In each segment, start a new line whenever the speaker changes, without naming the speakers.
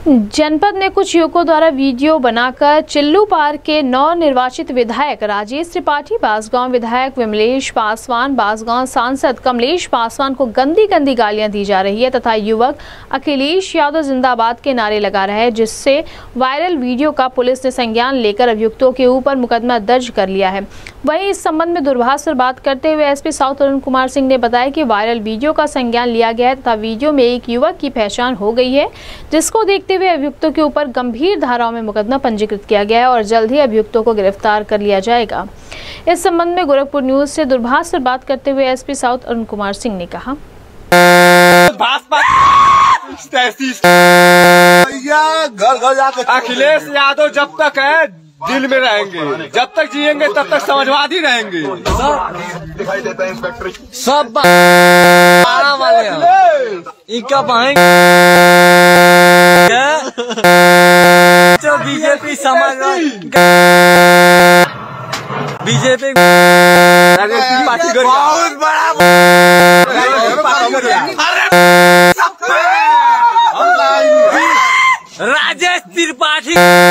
जनपद में कुछ युवकों द्वारा वीडियो बनाकर चिल्लू पार के नवनिर्वाचित विधायक राजेश त्रिपाठी, बांसगांव विधायक विमलेश पासवान, बांसगांव सांसद कमलेश पासवान को गंदी गंदी गालियां दी जा रही है तथा युवक अखिलेश यादव जिंदाबाद के नारे लगा रहा है, जिससे वायरल वीडियो का पुलिस ने संज्ञान लेकर अभियुक्तों के ऊपर मुकदमा दर्ज कर लिया है। वहीं इस संबंध में दूरभाष पर बात करते हुए एसपी साउथ अरुण कुमार सिंह ने बताया कि वायरल वीडियो का संज्ञान लिया गया है तथा वीडियो में एक युवक की पहचान हो गई है, जिसको देखते हुए अभियुक्तों के ऊपर गंभीर धाराओं में मुकदमा पंजीकृत किया गया है और जल्द ही अभियुक्तों को गिरफ्तार कर लिया जाएगा। इस संबंध में गोरखपुर न्यूज से दूरभाष पर बात करते हुए एसपी साउथ अरुण कुमार सिंह ने कहा,
घर घर जाकर अखिलेश यादव जब तक है दिल में रहेंगे, जब तक जिएंगे तब तक समाजवादी रहेंगे। सब वाले इनका जो बीजेपी समाजवादी बीजेपी पार्टी बहुत बड़ा राजेश त्रिपाठी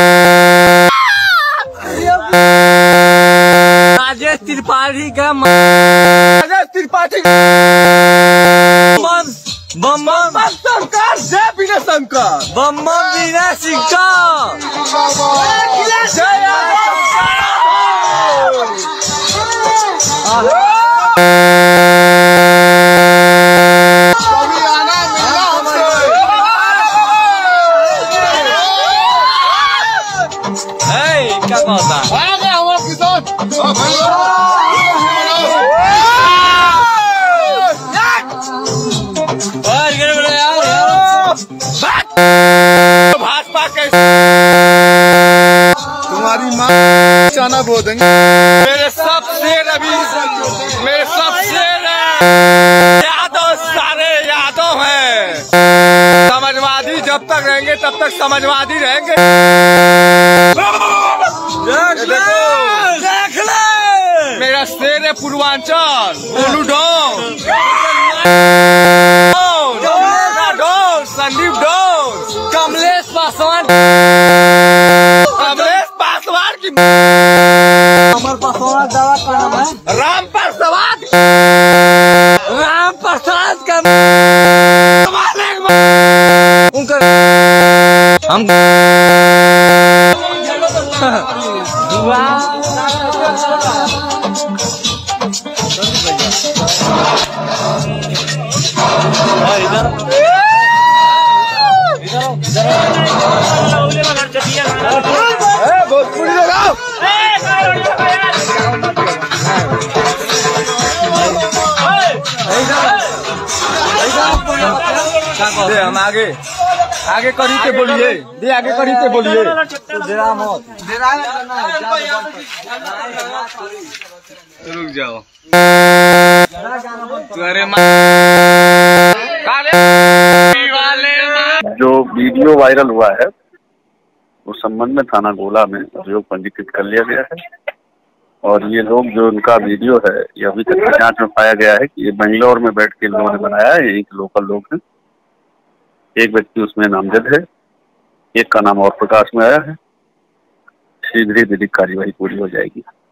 का बम शंकर जय विनय शंकर बम विनय शंकर जय क्या कहता भाजपा के तुम्हारी माँ चाना बो देंगे। मेरे सब शेर यादव सारे यादव हैं। समाजवादी जब तक रहेंगे तब तक समाजवादी रहेंगे। देख ले मेरा शेर है पूर्वांचल संदीप डोस कमलेश पासवान की अमर पासवान दावा का नाम है राम प्रसाद का उनका हम हम आगे करी के बोलिए दे आगे करी के बोलिए रुक जाओ
जो वीडियो वायरल हुआ है उस संबंध में थाना गोला में अभियोग पंजीकृत कर लिया गया है और ये लोग जो उनका वीडियो है ये अभी तक जांच में पाया गया है कि ये बेंगलोर में बैठ के लोगों ने बनाया है। यही के लोकल लोग हैं। एक व्यक्ति उसमें नामजद है, एक का नाम और प्रकाश में आया है। शीघ्र ही विधिक कार्यवाही पूरी हो जाएगी।